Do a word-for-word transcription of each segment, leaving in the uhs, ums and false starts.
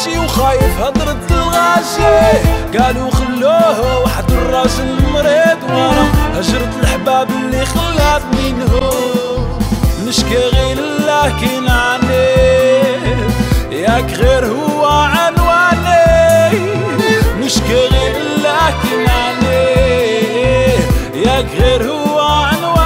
ماشي وخايف هضرة الغاشي. قالوا خلوه وحد الراجل مريض، وانا هجرت الحباب اللي خلاتني نهو. نشكي غير الله كي نعنيه، ياك غير هو عنواني. نشكي غير الله كي نعنيه، ياك غير هو عنواني.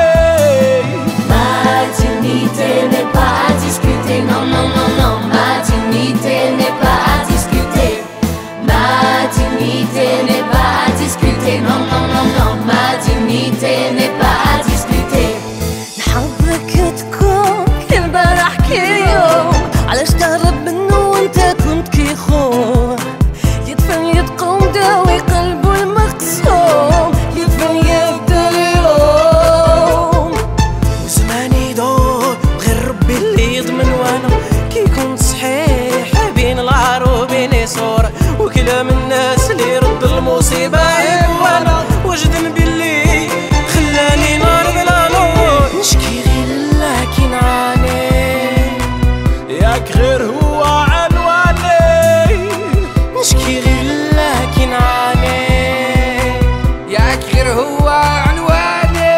Ma dignité n'est pas à discuter, non, non, non, non. Ma dignité n'est pas à discuter. Ma dignité n'est pas à discuter, non, non, non, non. Ma dignité n'est pas à discuter. نحبك تكون البارح كي يوم، علاش تهرب منه وانت كنت كي خوه. يدفن يتقوم داوي قلبه المقسوم، يدفن يبدا اليوم. وزماني يدور غير ربي اللي يضمن، وانا كي كنت صحيح بين العار وبين صورة، وكلام الناس اللي يرد المصيبة عيب، وانا وجد باللي خلاني نار بلا نور. نشكي غير الله كي نعاني، ياك غير هو عنواني. نشكي غير الله كي نعاني، ياك غير هو عنواني.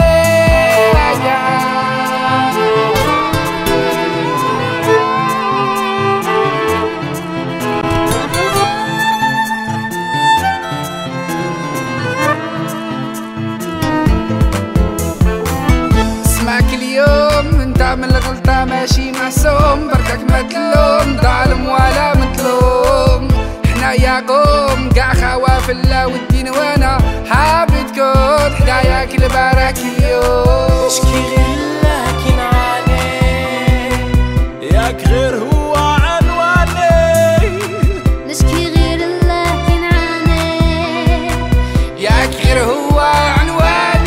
اسمعك اليوم انت من الغلطة ماشي معصوم، بركك ما تلوم ظالم ولا مظلوم. حنايا قوم قاع خوا في الله والدين، وانا حابب تكون حداياك البارك اليوم. نشكي غير الله كي نعاني، ياك غير هو عنواني. نشكي غير الله كي نعاني، ياك غير هو عنواني.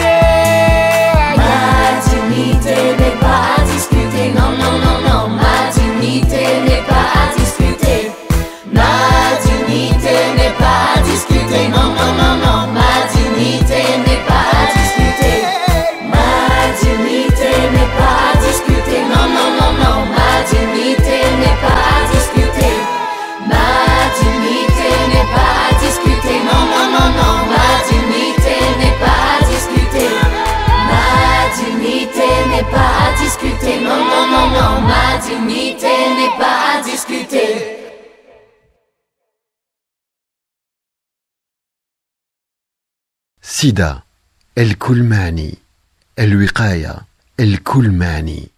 Ma dignité n'est pas à discuter, non, non, non, non. Ma dignité n'est pas à discuter. Ma dignité n'est pas à discuter, non, non, non, non. Ma dignité n'est pas à discuter. Ma dignité n'est pas à discuter, non, non, non, non. Ma dignité n'est pas à discuter. Ma dignité n'est pas à discuter, non, non, non, non. Ma dignité n'est pas à discuter. Ma dignité n'est pas à discuter, non, non, non, non. Ma dignité n'est pas à discuter. سيدا الكلماني، الوقاية الكلماني.